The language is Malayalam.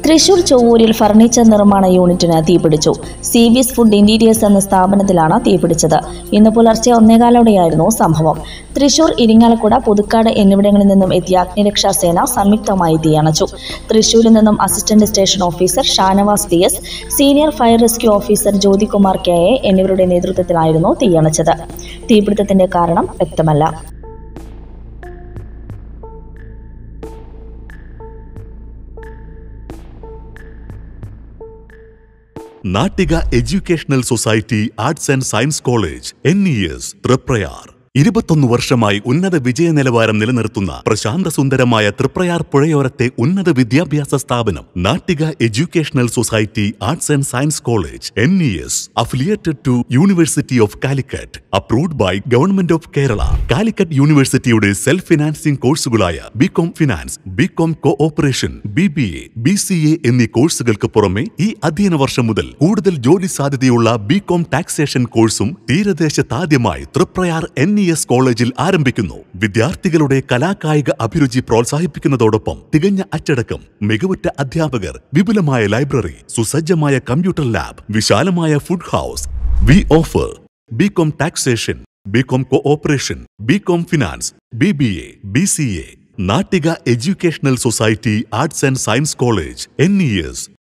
തൃശൂർ ചൊവ്വൂരിൽ ഫർണിച്ചർ നിർമ്മാണ യൂണിറ്റിന് തീപിടിച്ചു. CVS ഫുഡ് ഇന്റീരിയേഴ്സ് എന്ന സ്ഥാപനത്തിലാണ് തീപിടിച്ചത്. ഇന്ന് പുലർച്ചെ 1:15 സംഭവം. തൃശൂർ, ഇരിങ്ങാലക്കുട, പുതുക്കാട് എന്നിവിടങ്ങളിൽ നിന്നും എത്തിയ അഗ്നിരക്ഷാ സേന സംയുക്തമായി തീയണച്ചു. തൃശൂരിൽ നിന്നും assistant station officer Shanavas DS, senior fire rescue officer Jyothikumar KA എന്നിവരുടെ നേതൃത്വത്തിലായിരുന്നു തീയണച്ചത്. തീപിടുത്തത്തിന്റെ കാരണം വ്യക്തമല്ല. Nattika educational society arts and science college NES Triprayar 21 വർഷമായി ഉന്നത വിജയ നിലവാരം നിലനിർത്തുന്ന പ്രശാന്തസുന്ദരമായ തൃപ്രയാർ പുഴയോരത്തെ ഉന്നത വിദ്യാഭ്യാസ സ്ഥാപനം Nattika educational society arts and science college NES affiliated to university of Calicut, approved by government of Kerala. Calicut യൂണിവേഴ്സിറ്റിയുടെ സെൽഫ് ഫിനാൻസിംഗ് കോഴ്സുകളായ BCom finance, BCom cooperation, BBA, BCA എന്നീ കോഴ്സുകൾക്ക് പുറമെ ഈ അധ്യയന വർഷം മുതൽ കൂടുതൽ ജോലി സാധ്യതയുള്ള BCom ടാക്സേഷൻ കോഴ്സും തീരദേശത്താദ്യമായി തൃപ്രയാർ NES കോളേജിൽ ആരംഭിക്കുന്നു. വിദ്യാർത്ഥികളുടെ കലാകായിക അഭിരുചി പ്രോത്സാഹിപ്പിക്കുന്നതോടൊപ്പം തികഞ്ഞ അച്ചടക്കം, മികവുറ്റ അധ്യാപകർ, വിപുലമായ ലൈബ്രറി, സുസജ്ജമായ കമ്പ്യൂട്ടർ ലാബ്, വിശാലമായ food house. We offer BCom taxation, BCom cooperation, BCom finance, BBA, BCA. Nattika educational society arts and science college NES